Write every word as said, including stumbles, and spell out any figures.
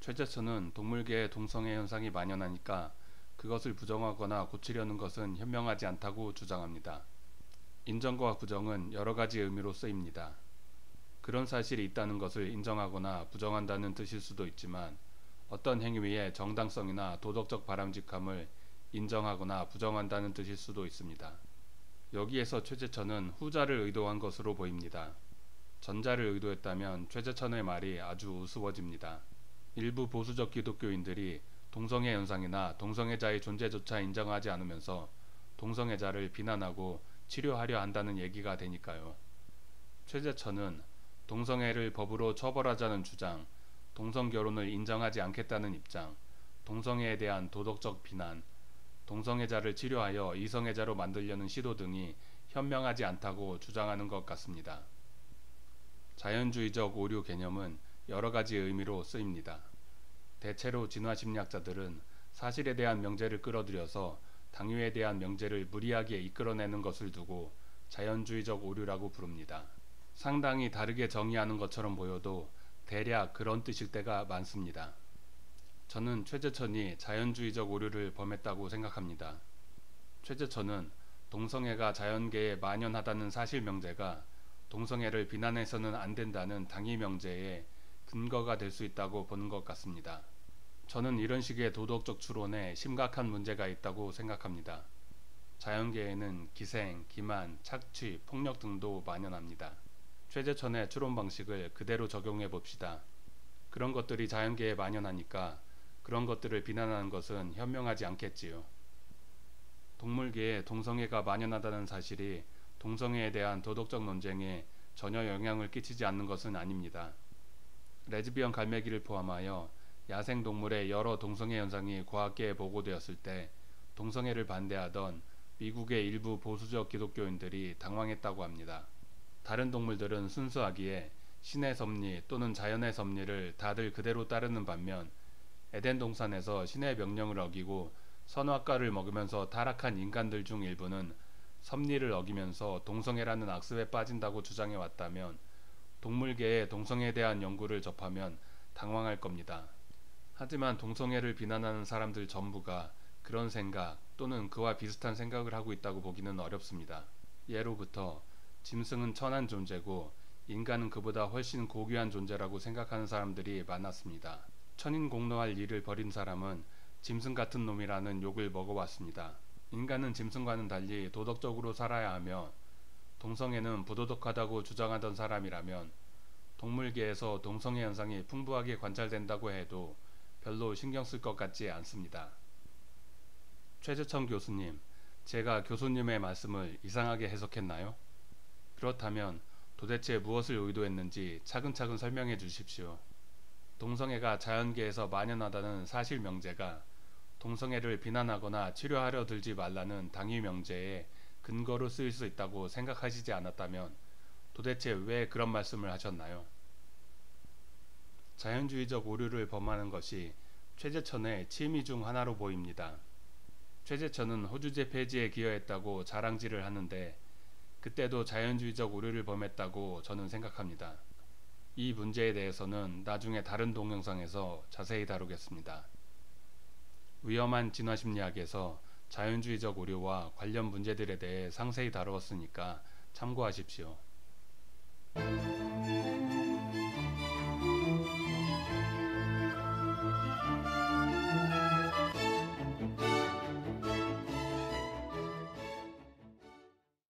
최재천은 동물계에 동성애 현상이 만연하니까 그것을 부정하거나 고치려는 것은 현명하지 않다고 주장합니다. 인정과 부정은 여러 가지 의미로 쓰입니다. 그런 사실이 있다는 것을 인정하거나 부정한다는 뜻일 수도 있지만 어떤 행위의 정당성이나 도덕적 바람직함을 인정하거나 부정한다는 뜻일 수도 있습니다. 여기에서 최재천은 후자를 의도한 것으로 보입니다. 전자를 의도했다면 최재천의 말이 아주 우스워집니다. 일부 보수적 기독교인들이 동성애 현상이나 동성애자의 존재조차 인정하지 않으면서 동성애자를 비난하고 치료하려 한다는 얘기가 되니까요. 최재천은 동성애를 법으로 처벌하자는 주장, 동성결혼을 인정하지 않겠다는 입장, 동성애에 대한 도덕적 비난, 동성애자를 치료하여 이성애자로 만들려는 시도 등이 현명하지 않다고 주장하는 것 같습니다. 자연주의적 오류 개념은 여러 가지 의미로 쓰입니다. 대체로 진화심리학자들은 사실에 대한 명제를 끌어들여서 당위에 대한 명제를 무리하게 이끌어내는 것을 두고 자연주의적 오류라고 부릅니다. 상당히 다르게 정의하는 것처럼 보여도 대략 그런 뜻일 때가 많습니다. 저는 최재천이 자연주의적 오류를 범했다고 생각합니다. 최재천은 동성애가 자연계에 만연하다는 사실 명제가 동성애를 비난해서는 안 된다는 당위 명제의 근거가 될 수 있다고 보는 것 같습니다. 저는 이런 식의 도덕적 추론에 심각한 문제가 있다고 생각합니다. 자연계에는 기생, 기만, 착취, 폭력 등도 만연합니다. 최재천의 추론 방식을 그대로 적용해 봅시다. 그런 것들이 자연계에 만연하니까 그런 것들을 비난하는 것은 현명하지 않겠지요. 동물계에 동성애가 만연하다는 사실이 동성애에 대한 도덕적 논쟁에 전혀 영향을 끼치지 않는 것은 아닙니다. 레즈비언 갈매기를 포함하여 야생동물의 여러 동성애 현상이 과학계에 보고되었을 때 동성애를 반대하던 미국의 일부 보수적 기독교인들이 당황했다고 합니다. 다른 동물들은 순수하기에 신의 섭리 또는 자연의 섭리를 다들 그대로 따르는 반면 에덴 동산에서 신의 명령을 어기고 선악과를 먹으면서 타락한 인간들 중 일부는 섭리를 어기면서 동성애라는 악습에 빠진다고 주장해 왔다면 동물계의 동성애에 대한 연구를 접하면 당황할 겁니다. 하지만 동성애를 비난하는 사람들 전부가 그런 생각 또는 그와 비슷한 생각을 하고 있다고 보기는 어렵습니다. 예로부터 짐승은 천한 존재고 인간은 그보다 훨씬 고귀한 존재라고 생각하는 사람들이 많았습니다. 천인공노할 일을 벌인 사람은 짐승 같은 놈이라는 욕을 먹어왔습니다. 인간은 짐승과는 달리 도덕적으로 살아야 하며 동성애는 부도덕하다고 주장하던 사람이라면 동물계에서 동성애 현상이 풍부하게 관찰된다고 해도 별로 신경 쓸 것 같지 않습니다. 최재천 교수님, 제가 교수님의 말씀을 이상하게 해석했나요? 그렇다면 도대체 무엇을 의도했는지 차근차근 설명해 주십시오. 동성애가 자연계에서 만연하다는 사실 명제가 동성애를 비난하거나 치료하려 들지 말라는 당위 명제의 근거로 쓰일 수 있다고 생각하시지 않았다면 도대체 왜 그런 말씀을 하셨나요? 자연주의적 오류를 범하는 것이 최재천의 취미 중 하나로 보입니다. 최재천은 호주제 폐지에 기여했다고 자랑질을 하는데 그때도 자연주의적 오류를 범했다고 저는 생각합니다. 이 문제에 대해서는 나중에 다른 동영상에서 자세히 다루겠습니다. 위험한 진화심리학에서 자연주의적 오류와 관련 문제들에 대해 상세히 다루었으니까 참고하십시오.